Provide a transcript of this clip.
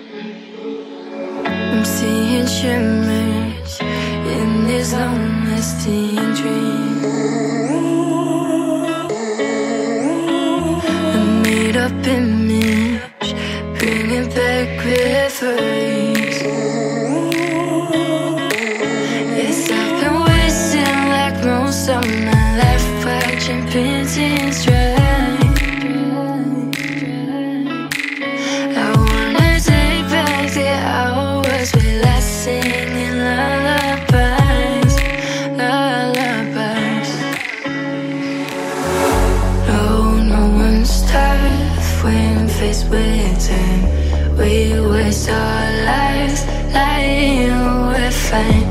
I'm seeing shimmers in this long-lasting dream. A made-up image, bringing back reveries. Yes, I've been wasting like most of my life, watching paintings dry. I wanna take back the hours we last singing lullabies, lullabies. No one's tough when faced with time. We waste our lives lying we're fine.